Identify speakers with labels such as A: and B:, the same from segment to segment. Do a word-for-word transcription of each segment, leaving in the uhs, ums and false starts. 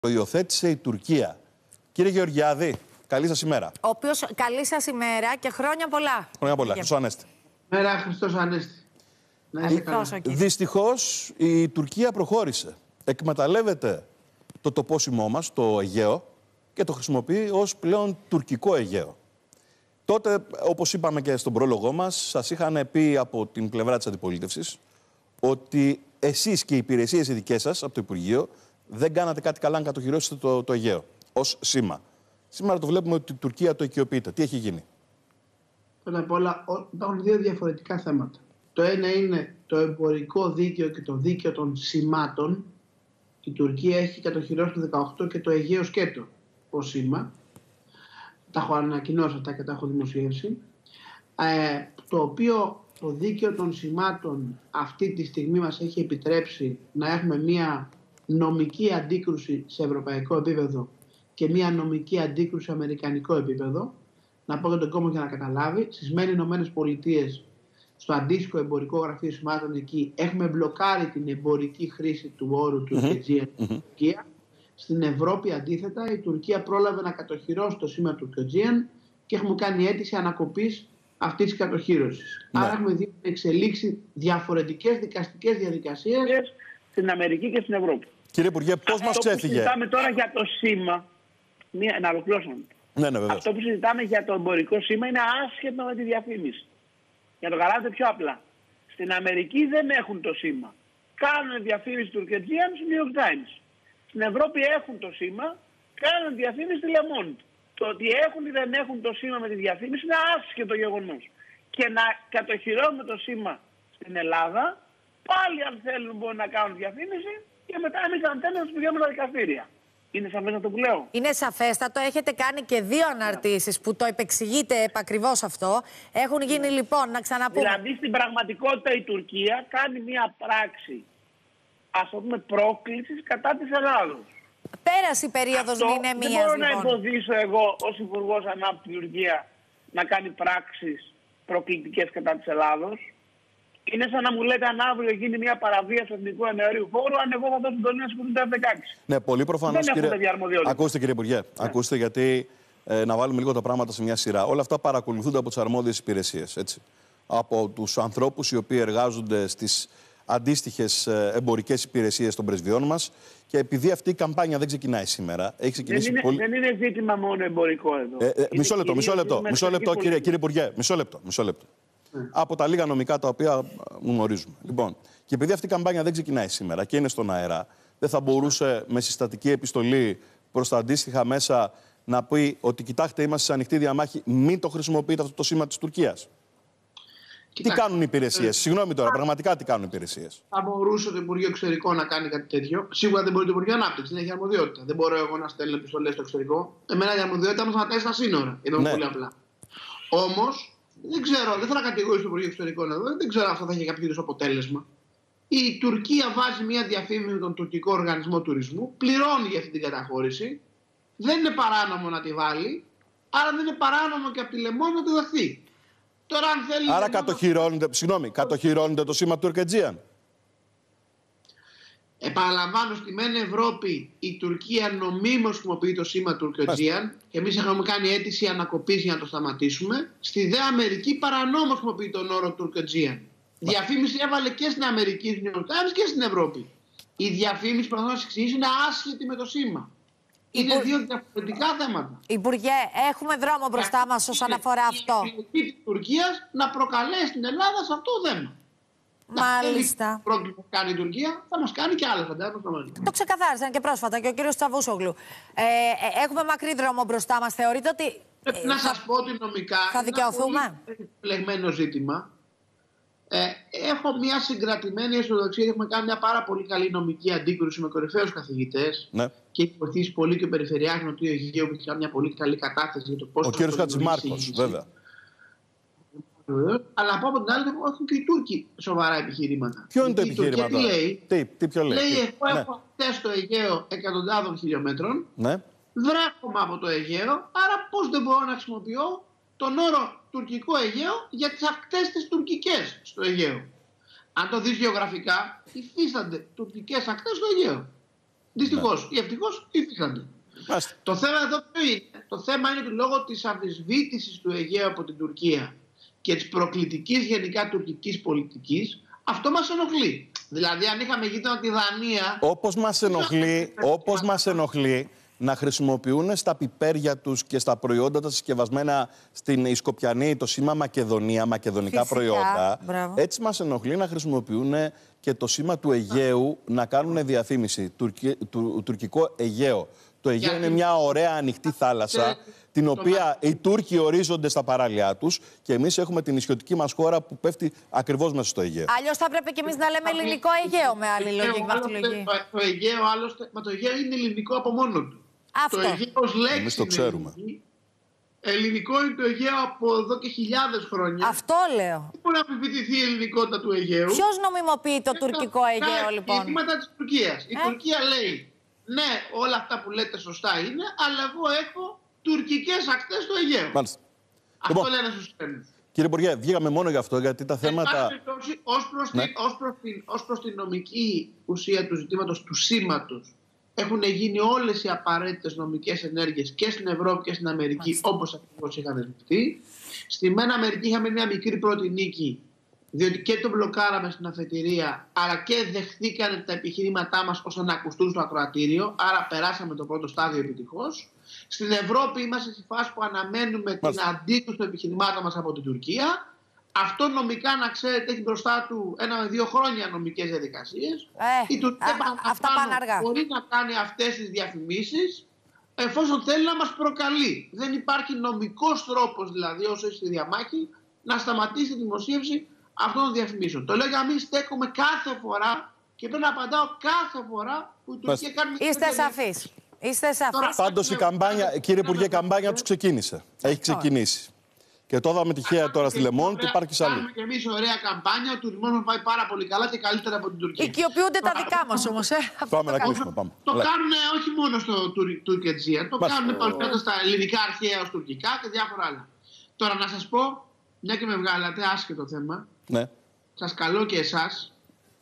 A: Το υιοθέτησε η Τουρκία. Κύριε Γεωργιάδη, καλή σας ημέρα.
B: Ο οποίος καλή σας ημέρα και χρόνια πολλά.
A: Χρόνια πολλά. Χριστός Ανέστη.
C: Μέρα Χριστός Ανέστη. Να είστε καλά.
A: Δυστυχώς η Τουρκία προχώρησε. Εκμεταλλεύεται το τοπόσιμό μας, το Αιγαίο, και το χρησιμοποιεί ως πλέον τουρκικό Αιγαίο. Τότε, όπως είπαμε και στον πρόλογό μας, σας είχαν πει από την πλευρά της αντιπολίτευσης ότι εσείς και οι υπηρεσίες οι δικές σας από το Υπουργείο δεν κάνατε κάτι καλά αν κατοχυρώσετε το, το Αιγαίο ως σήμα. Σήμερα το βλέπουμε ότι η Τουρκία το οικειοποιείται. Τι έχει γίνει?
C: Πρώτα απ' όλα, υπάρχουν δύο διαφορετικά θέματα. Το ένα είναι το εμπορικό δίκαιο και το δίκαιο των σημάτων. Η Τουρκία έχει κατοχυρώσει το δεκαοκτώ και το Αιγαίο σκέτο ως σήμα. Τα έχω ανακοινώσει αυτά και τα έχω δημοσιεύσει. Ε, το οποίο το δίκαιο των σημάτων αυτή τη στιγμή μας έχει επιτρέψει να έχουμε μια νομική αντίκρουση σε ευρωπαϊκό επίπεδο και μια νομική αντίκρουση σε αμερικανικό επίπεδο. Να πω για τον κόμμα για να καταλάβει. Στις ΜΕΝ Ηνωμένες Πολιτείες, στο αντίστοιχο εμπορικό γραφείο σημάτων εκεί, έχουμε μπλοκάρει την εμπορική χρήση του όρου του Τουρκία. Mm-hmm. Τουρκία. Στην Ευρώπη, αντίθετα, η Τουρκία πρόλαβε να κατοχυρώσει το σήμα του Τουρκετζίαν και έχουμε κάνει αίτηση ανακοπής αυτής της κατοχύρωσης. Ναι. Άρα έχουμε δει εξελίξει διαφορετικές δικαστικές διαδικασίες στην Αμερική και στην Ευρώπη.
A: Κύριε Υπουργέ, πώς μας ξέφυγε?
C: Αυτό που συζητάμε τώρα για το σήμα, μία, να ολοκληρώσω.
A: Ναι, ναι,
C: αυτό που συζητάμε για το εμπορικό σήμα είναι άσχετο με τη διαφήμιση. Για το καταλάβετε πιο απλά. Στην Αμερική δεν έχουν το σήμα. Κάνουν διαφήμιση του Τουρκετζίαν στο New York Times. Στην Ευρώπη έχουν το σήμα, κάνουν διαφήμιση στη Le Monde. Το ότι έχουν ή δεν έχουν το σήμα με τη διαφήμιση είναι άσχετο γεγονός. Και να κατοχυρώνουμε το σήμα στην Ελλάδα, πάλι αν θέλουν μπορούν να κάνουν διαφήμιση και μετά εμείς αν θέλουμε να τους πηγαίνουμε στα δικαστήρια. Είναι σαφές αυτό που λέω?
B: Είναι σαφέστατο. Έχετε κάνει και δύο αναρτήσεις που το επεξηγείτε επακριβώς αυτό. Έχουν γίνει λοιπόν, να ξαναπούμε.
C: Δηλαδή στην πραγματικότητα η Τουρκία κάνει μια πράξη, ας το πούμε, πρόκλησης κατά της Ελλάδος.
B: Πέρασε η περίοδος μηνεμίας.
C: Δεν μπορώ
B: λοιπόν.
C: να εμποδίσω εγώ ως Υπουργός Ανάπτυξης της Τουρκία να κάνει πράξεις προκλητικές κατά της Ελλάδος. Είναι σαν να μου λέτε αν αύριο γίνει μια παραβίαση του εθνικού εναερίου χώρου, αν εγώ θα δώσω τον Έλληνα στην το εφ δεκαέξι.
A: Ναι, πολύ προφανώς.
C: Δεν
A: κύριε...
C: έχουμε
A: Ακούστε, κύριε Υπουργέ, ναι. ακούστε, γιατί ε, να βάλουμε λίγο τα πράγματα σε μια σειρά. Όλα αυτά παρακολουθούνται από τις αρμόδιες υπηρεσίες. Έτσι. Από τους ανθρώπους οι οποίοι εργάζονται στις αντίστοιχες εμπορικές υπηρεσίες των πρεσβειών μας. Και επειδή αυτή η καμπάνια δεν ξεκινάει σήμερα, έχει ξεκινήσει
C: δεν, είναι,
A: πολύ...
C: δεν είναι ζήτημα μόνο εμπορικό εδώ.
A: Ε, ε, μισό λεπτό, μισό λεπτό, μισό λεπτό κύριε, κύριε Υπουργέ, μισό λεπτό. Μισό λεπτό. Mm. Από τα λίγα νομικά τα οποία γνωρίζουμε. Λοιπόν, και επειδή αυτή η καμπάνια δεν ξεκινάει σήμερα και είναι στον αέρα, δεν θα μπορούσε με συστατική επιστολή προς τα αντίστοιχα μέσα να πει ότι κοιτάξτε, είμαστε σε ανοιχτή διαμάχη, μην το χρησιμοποιείτε αυτό το σήμα της Τουρκίας? Κοιτάξτε, τι κάνουν οι υπηρεσίες? Ε, Συγγνώμη τώρα, α, πραγματικά τι κάνουν οι υπηρεσίες?
C: Θα μπορούσε το Υπουργείο Εξωτερικών να κάνει κάτι τέτοιο. Σίγουρα δεν μπορεί το Υπουργείο Ανάπτυξης, δεν έχει αρμοδιότητα. Δεν μπορώ εγώ να στέλνω επιστολές στο εξωτερικό. Εμένα η αρμοδιότητα μου σταματάει στα σύνορα. Είναι ναι. πολύ απλά. Όμως, δεν ξέρω, δεν θα κατηγορήσω το Υπουργείο Εξωτερικών εδώ, δεν ξέρω αν αυτό θα έχει κάποιο είδους αποτέλεσμα. Η Τουρκία βάζει μια διαφήμιση με τον τουρκικό οργανισμό τουρισμού, πληρώνει για αυτή την καταχώρηση. Δεν είναι παράνομο να τη βάλει, άρα δεν είναι παράνομο και από τη Le Monde να τη δεχθεί. Τώρα, αν θέλει,
A: άρα κατοχυρώνεται, να... συγγνώμη, κατοχυρώνεται το σήμα του Τουρκετζίαν.
C: Επαναλαμβάνω, στη ΜΕΝ Ευρώπη η Τουρκία νομίμως χρησιμοποιεί το σήμα του Τουρκετζίαν και εμείς έχουμε κάνει αίτηση ανακοπής για να το σταματήσουμε. Στη ΔΕ Αμερική παρανόμως χρησιμοποιεί τον όρο Τουρκετζίαν. Διαφήμιση έβαλε και στην Αμερική, στην New York Times και στην Ευρώπη. Η διαφήμιση, που θα σας εξηγήσω, είναι άσχετη με το σήμα. Είναι Υπου... δύο διαφορετικά θέματα.
B: Υπουργέ, έχουμε δρόμο μπροστά μας όσον αφορά αυτό.
C: Η επιλογή της Τουρκίας να προκαλέσει την Ελλάδα σε αυτό το θέμα.
B: Μάλιστα.
C: Το πρόβλημα που κάνει η Τουρκία θα μας κάνει και άλλα, φαντάζομαι.
B: Το ξεκαθάρισαν και πρόσφατα και ο κύριος Τσαβούσογλου. Ε, έχουμε μακρύ δρόμο μπροστά μας. Θεωρείτε ότι.
C: Πρέπει να σας πω ότι νομικά.
B: Θα δικαιωθούμε.
C: Είναι επιλεγμένο ζήτημα. Ε, έχω μια συγκρατημένη αισιοδοξία. Έχουμε κάνει μια πάρα πολύ καλή νομική αντίκρουση με κορυφαίους καθηγητές. Ναι. Και έχει βοηθήσει πολύ και ο Περιφερειάρχης του Αιγαίου που έχει κάνει μια πολύ καλή κατάθεση για το πώς.
A: Ο κύριος Χατζημάρκος, βέβαια.
C: Αλλά από την άλλη έχουν και οι Τούρκοι σοβαρά επιχειρήματα.
A: Ποιο είναι το επιχείρημα τώρα?
C: Λέει,
A: τι, τι ποιο λέει,
C: λέει
A: τι.
C: εγώ
A: ναι.
C: έχω αυτές στο Αιγαίο εκατοντάδων χιλιόμετρων.
A: Ναι.
C: Βρέχομαι από το Αιγαίο, άρα πώς δεν μπορώ να χρησιμοποιώ τον όρο τουρκικό Αιγαίο για τις ακτές τις τουρκικές στο Αιγαίο. Αν το δεις γεωγραφικά, υφίστανται τουρκικές ακτές στο Αιγαίο. Δυστυχώς ή ευτυχώς υφίστανται. Το θέμα εδώ ποιο είναι? Το θέμα είναι του λόγω της αμφισβήτησης του Αιγαίου από την Τουρκία και της προκλητικής γενικά τουρκικής πολιτικής. Αυτό μας ενοχλεί. Δηλαδή, αν είχαμε γείτονα τη Δανία.
A: Όπως μας ενοχλεί, όπως μας ενοχλεί να χρησιμοποιούν στα πιπέρια τους και στα προϊόντα τα συσκευασμένα στην Ισκοπιανή το σήμα Μακεδονία, μακεδονικά Φυσικά, προϊόντα. Μπράβο. Έτσι μας ενοχλεί να χρησιμοποιούν και το σήμα του Αιγαίου, να κάνουν διαφήμιση. Τουρκι, του, τουρκικό Αιγαίο. Το Αιγαίο Για είναι μια ωραία ανοιχτή θάλασσα, την οποία οι Τούρκοι ορίζονται στα παράλια τους και εμείς έχουμε την νησιωτική μας χώρα που πέφτει ακριβώς μέσα στο Αιγαίο.
B: Αλλιώς θα πρέπει και εμείς να λέμε ελληνικό Αιγαίο με άλλη λογική.
C: Το Αιγαίο, άλλωστε, μα το Αιγαίο είναι ελληνικό από μόνο του.
B: Αυτό.
C: Το Αιγαίο ως λέξη
A: εμείς το ξέρουμε.
C: Ελληνικό είναι το Αιγαίο από εδώ και χιλιάδες χρόνια.
B: Αυτό λέω.
C: Δεν μπορεί να αμφισβητηθεί η ελληνικότητα του Αιγαίου.
B: Ποιος νομιμοποιεί το τουρκικό Αιγαίο, λοιπόν?
C: Τα αιτήματα της Τουρκίας. Η Τουρκία λέει, ναι, όλα αυτά που λέτε σωστά είναι, αλλά εγώ έχω τουρκικές ακτές στο Αιγαίο.
A: Μάλιστα.
C: Αυτό
A: λοιπόν,
C: λένε στους Έλληνες.
A: Κύριε Υπουργέ, βγήκαμε μόνο γι' αυτό, γιατί τα θέματα...
C: Ως προς, ναι. την, ως, προς την, ως προς την νομική ουσία του ζητήματος του σήματος, έχουν γίνει όλες οι απαραίτητες νομικές ενέργειες και στην Ευρώπη και στην Αμερική, Μάλιστα. όπως ακριβώς είχαν δεχτεί. Στη Μένα Αμερική είχαμε μια μικρή πρώτη νίκη, διότι και τον μπλοκάραμε στην αφετηρία, αλλά και δεχθήκανε τα επιχειρήματά μας ώστε να ακουστούν στο ακροατήριο. Άρα περάσαμε το πρώτο στάδιο επιτυχώς. Στην Ευρώπη είμαστε στη φάση που αναμένουμε Μάλιστα. την αντίκρουση των επιχειρημάτων μας από την Τουρκία. Αυτό νομικά, να ξέρετε, έχει μπροστά του ένα με δύο χρόνια νομικές διαδικασίες.
B: Ε,
C: η Τουρκία μπορεί να κάνει αυτές τις διαφημίσεις εφόσον θέλει να μας προκαλεί. Δεν υπάρχει νομικός τρόπος, δηλαδή, όσο έχει στη διαμάχη, να σταματήσει τη δημοσίευση αυτών των διαφημίσεων. Το λέω για να μην στέκομαι κάθε φορά και πρέπει να απαντάω κάθε φορά που η Τουρκία κάνει.
B: Είστε σαφείς. Είστε σαφείς.
A: Πάντως η καμπάνια, κύριε Υπουργέ, η καμπάνια τους ξεκίνησε. Έχει ξεκινήσει. Και το είδαμε τυχαία τώρα στη Λεμόν και υπάρχει σε άλλη.
C: Κάνουμε και εμείς ωραία καμπάνια. Ο τουρισμός μας πάει πάρα πολύ καλά και καλύτερα από την Τουρκία.
B: Οικειοποιούνται τα δικά μας όμως. Ε.
A: Πάμε να κλείσουμε. Πάμε.
C: Το κάνουν όχι μόνο στο Τουρκετζία. Το κάνουν παρουσιάζοντας στα ελληνικά αρχαία ως τουρκικά και διάφορα άλλα. Τώρα να σας πω, μια και με βγάλατε, άσχετο θέμα.
A: Ναι. Σας
C: καλώ και εσάς,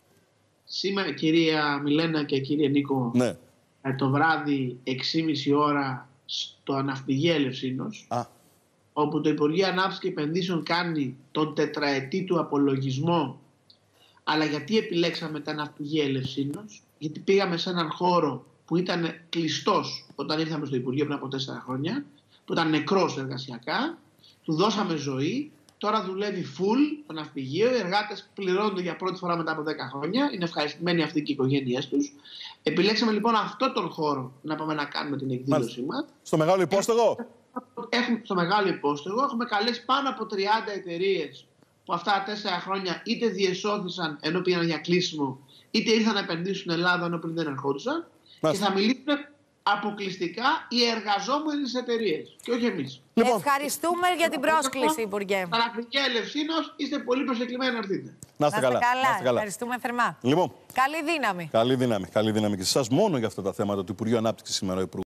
C: σήμερα κυρία Μιλένα και κύριε Νίκο,
A: ναι.
C: το βράδυ έξι και μισή ώρα στο Ναυπηγείο Ελευσίνος.
A: Α.
C: Όπου το Υπουργείο Ανάπτυξης και Επενδύσεων κάνει τον τετραετή του απολογισμό. Αλλά γιατί επιλέξαμε τα Ναυπηγεία Ελευσίνος? Γιατί πήγαμε σε έναν χώρο που ήταν κλειστός όταν ήρθαμε στο Υπουργείο πριν από τέσσερα χρόνια, που ήταν νεκρός εργασιακά, του δώσαμε ζωή, τώρα δουλεύει full το ναυπηγείο, οι εργάτες πληρώνονται για πρώτη φορά μετά από δέκα χρόνια, είναι ευχαριστημένοι αυτοί και οι οικογένειές τους. Επιλέξαμε λοιπόν αυτό τον χώρο να πάμε να κάνουμε την εκδήλωσή μας.
A: Στο Μεγάλο Υπόστεγο.
C: Έχουμε στο Μεγάλο Υπόστεγο, έχουμε καλέσει πάνω από τριάντα εταιρείες που αυτά τα τέσσερα χρόνια είτε διεσώθησαν ενώ πήγαν για κλείσιμο, είτε ήρθαν να επενδύσουν στην Ελλάδα ενώ πριν δεν ερχόντουσαν. Και θα μιλήσουν αποκλειστικά οι εργαζόμενοι στις εταιρείες και όχι εμείς.
B: Λοιπόν, ευχαριστούμε για την πρόσκληση, Υπουργέ.
C: Στα Ναυπηγεία Ελευσίνος είστε πολύ προσεκλημένοι να έρθετε.
A: Να είστε καλά.
B: καλά. Ευχαριστούμε θερμά.
A: Λοιπόν,
B: καλή δύναμη.
A: Καλή δύναμη. Καλή δύναμη και σε εσάς. Μόνο για αυτά τα θέματα του Υπουργείου Ανάπτυξης σήμερα ο Υπουργός.